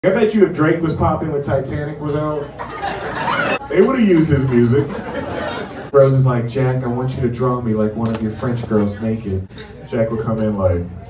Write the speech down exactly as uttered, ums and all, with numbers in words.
I bet you if Drake was popping when Titanic was out, they would have used his music. Rose is like, Jack, I want you to draw me like one of your French girls naked. Jack would come in like,